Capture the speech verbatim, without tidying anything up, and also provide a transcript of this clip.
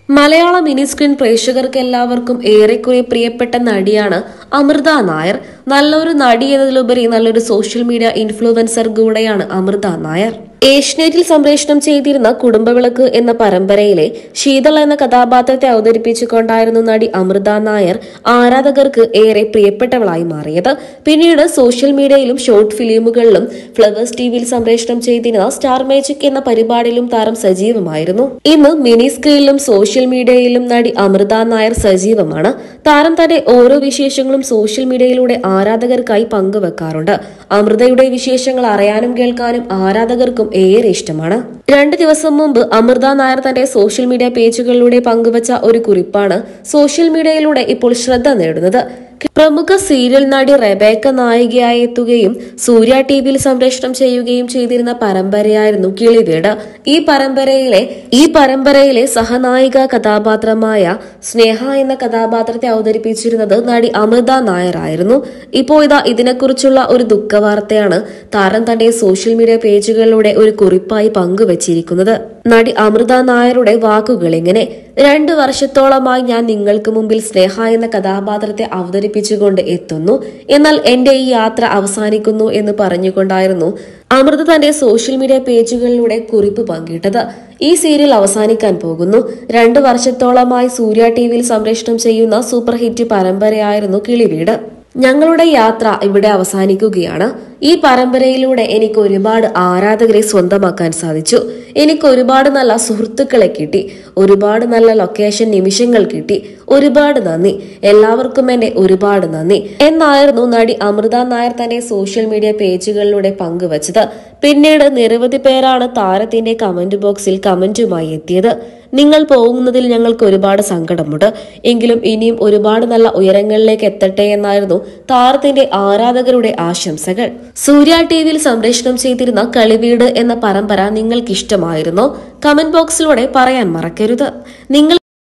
മലയാള mini screen പ്രേക്ഷകർക്ക് എല്ലാവർക്കും ഏറെക്കുറെ പ്രിയപ്പെട്ട നടിയാണ് അമൃത നായർ. നല്ലൊരു നടി എന്നതിലുപരി നല്ലൊരു സോഷ്യൽ മീഡിയ ഇൻഫ്ലുവൻസർ കൂടെയാണ് അമൃത നായർ. ഏഷ്യനെറ്റിൽ സംപ്രേഷണം ചെയ്തിരുന്ന കുടുംബവിളക്ക് എന്ന പരമ്പരയിലെ ശീതൾ എന്ന കഥാപാത്രത്തെ അവതരിപ്പിച്ചുകൊണ്ടായിരുന്നു നടി അമൃത നായർ ആരാധകർക്ക് ഏറെ പ്രിയപ്പെട്ടവളായി മാറിയത്. പിന്നീട് സോഷ്യൽ മീഡിയയിലും ഷോർട്ട് ഫിലിമുകളിലും ഫ്ലവേഴ്സ് ടിവിയിൽ സംപ്രേഷണം ചെയ്തിരുന്ന സ്റ്റാർ മാജിക് എന്ന പരിപാടിയിലും താരം സജീവമായിരുന്നു. ഇന്ന് മിനി സ്ക്രീനിലും സോഷ്യൽ മീഡിയയിലും നടി അമൃത നായർ സജീവമാണ്. താരം തന്റെ ഓരോ വിശേഷങ്ങളും സോഷ്യൽ മീഡിയയിലൂടെ ആരാധകർക്കായി പങ്കുവെക്കാറുണ്ട്. അമൃതയുടെ വിശേഷങ്ങൾ അറിയാനും കേൾക്കാനും ആരാധകർക്കും ഏറെ ഇഷ്ടമാണ്. രണ്ടു ദിവസം മുമ്പ് അമൃത നായർ തന്റെ സോഷ്യൽ മീഡിയ പേജുകളിലൂടെ പങ്കുവച്ച ഒരു കുറിപ്പാണ് സോഷ്യൽ മീഡിയയിലൂടെ ഇപ്പോൾ ശ്രദ്ധ നേടുന്നത്. പ്രമുഖ സീരിയൽ നടി റെബേക്ക നായികയായി എത്തുകയും സൂര്യ ടിവിയിൽ സംപ്രേഷണം ചെയ്യുകയും ചെയ്തിരുന്ന പരമ്പരയായിരുന്നു കിളിവീട്. ഈ പരമ്പരയിലെ ഈ പരമ്പരയിലെ സഹനായിക കഥാപാത്രമായ സ്നേഹ എന്ന കഥാപാത്രത്തെ അവതരിപ്പിച്ചിരുന്നത് നടി അമൃത നായർ ആയിരുന്നു. ഇപ്പോൾ ഇതാ ഇതിനെക്കുറിച്ചുള്ള ഒരു ദുഃഖവാർത്തയാണ് താരം തന്റെ സോഷ്യൽ മീഡിയ പേജുകളിലൂടെ ഒരു കുറിപ്പായി പങ്കുവച്ചിരിക്കുന്നത്. നടി അമൃത നായരുടെ വാക്കുകൾ ഇങ്ങനെ: രണ്ടു വർഷത്തോളമായി ഞാൻ നിങ്ങൾക്ക് മുമ്പിൽ സ്നേഹ എന്ന കഥാപാത്രത്തെ അവതരിപ്പിച്ചുകൊണ്ട് എത്തുന്നു. എന്നാൽ എന്റെ ഈ യാത്ര അവസാനിക്കുന്നു എന്ന് പറഞ്ഞുകൊണ്ടായിരുന്നു അമൃത തന്റെ സോഷ്യൽ മീഡിയ പേജുകളിലൂടെ കുറിപ്പ് പങ്കിട്ടത്. ഈ സീരിയൽ അവസാനിക്കാൻ പോകുന്നു. രണ്ടു വർഷത്തോളമായി സൂര്യ ടിവിയിൽ സംപ്രേഷണം ചെയ്യുന്ന സൂപ്പർ ഹിറ്റ് പരമ്പരയായിരുന്നു കിളിവീട്. ഞങ്ങളുടെ യാത്ര ഇവിടെ അവസാനിക്കുകയാണ്. ഈ പരമ്പരയിലൂടെ എനിക്ക് ഒരുപാട് ആരാധകരെ സ്വന്തമാക്കാൻ സാധിച്ചു. എനിക്ക് ഒരുപാട് നല്ല സുഹൃത്തുക്കളെ കിട്ടി. ഒരുപാട് നല്ല ലൊക്കേഷൻ നിമിഷങ്ങൾ കിട്ടി. ഒരുപാട് നന്ദി. എല്ലാവർക്കും എന്റെ ഒരുപാട് നന്ദി എന്നായിരുന്നു നടി അമൃത നായർ തന്റെ സോഷ്യൽ മീഡിയ പേജുകളിലൂടെ പങ്കുവച്ചത്. പിന്നീട് നിരവധി പേരാണ് താരത്തിന്റെ കമന്റ് ബോക്സിൽ കമന്റുമായി എത്തിയത്. നിങ്ങൾ പോകുന്നതിൽ ഞങ്ങൾക്ക് ഒരുപാട് സങ്കടമുണ്ട്. എങ്കിലും ഇനിയും ഒരുപാട് നല്ല ഉയരങ്ങളിലേക്ക് എത്തട്ടെ എന്നായിരുന്നു താരത്തിന്റെ ആരാധകരുടെ ആശംസകൾ. സൂര്യ ടിവിയിൽ സംപ്രേഷണം ചെയ്തിരുന്ന കളിവീട് എന്ന പരമ്പര നിങ്ങൾക്ക് ഇഷ്ടമായിരുന്നോ? കമന്റ് ബോക്സിലൂടെ പറയാൻ മറക്കരുത്. നിങ്ങൾ